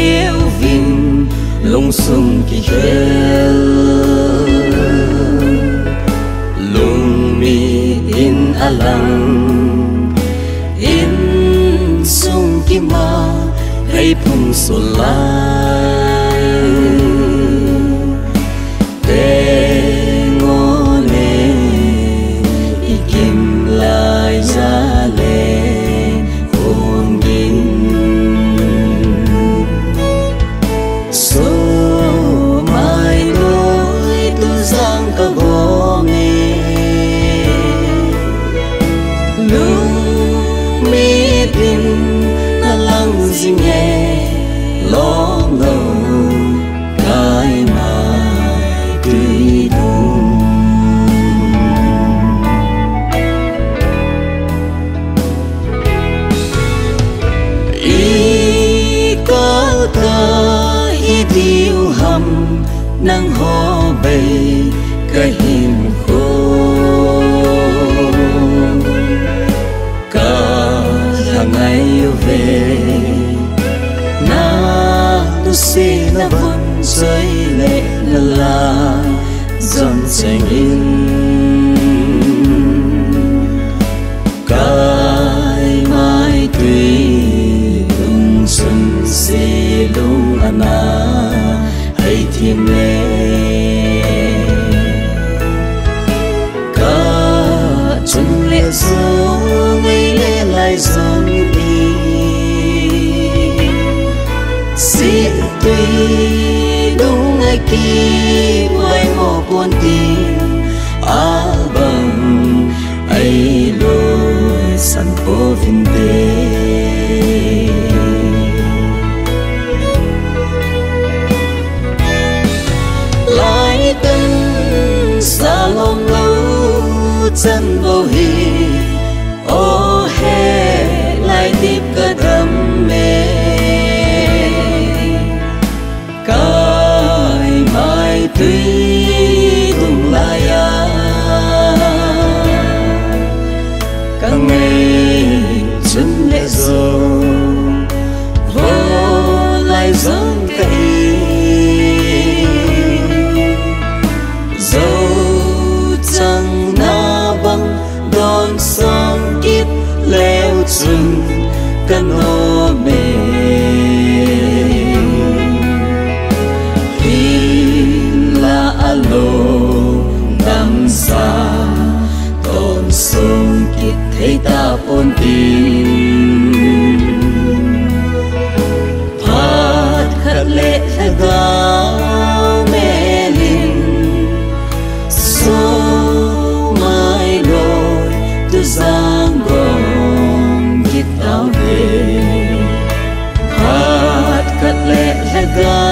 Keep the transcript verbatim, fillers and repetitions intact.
yêu vinh lung sung kỳ hel lung mi in alang in sung kỳ ma hay phung sổ lai te ngô lê y kim lai ra lê hồn gin số mai đôi tu giang cả gò nghe lung mi tin na lăng gì nghe lo ngầu cái mai tươi đúng ý có ta ý điều hầm năng ho bầy cái hiểm khô cả hàng ngày về tu si na vun rơi lệ là la dần dần in cái mai tùy lung xuân si lung ana hay thiên lệ cả chân lệ dấu ngây lệ lại dần đi xin tuy đúng ai kia quay ngô cuốn tim á bằng ấy lối sẵn phố vinh tê lại tân xa lòng lâu chân vô hì ô hè lại tiếp cả đam mê cái mai tươi tung lại à cả ngày chân lệ dầu vô lại dâng cây dầu chẳng na băng đón sang kiếp leo chừng căn hồ mê alo đam xa tôn sông kiệt thấy ta ôn tìm phát khát lệ là gáo mẹ linh số mai đôi tu giang gồm kiệt tao về phát khát lệ là gáo